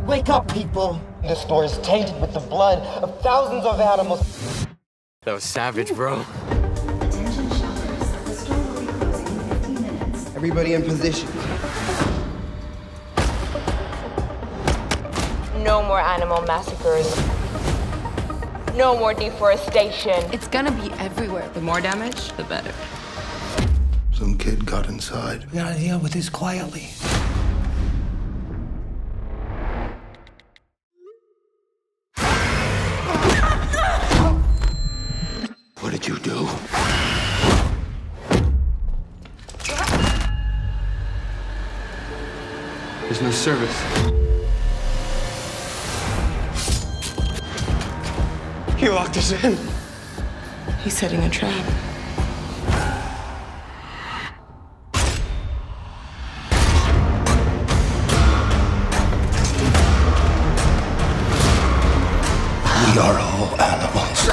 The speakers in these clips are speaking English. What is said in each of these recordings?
Wake up, people! This store is tainted with the blood of thousands of animals. That was savage, bro. Attention shoppers, the store will be closing in 15 minutes. Everybody in position. No more animal massacres. No more deforestation. It's gonna be everywhere. The more damage, the better. Some kid got inside. We gotta deal with this quietly. What did you do? There's no service. He locked us in. He's setting a trap. We are all animals.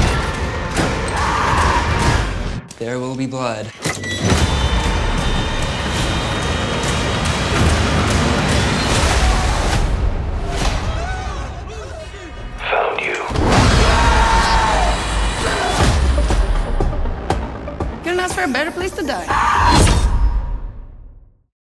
There will be blood. Found you. Couldn't ask for a better place to die.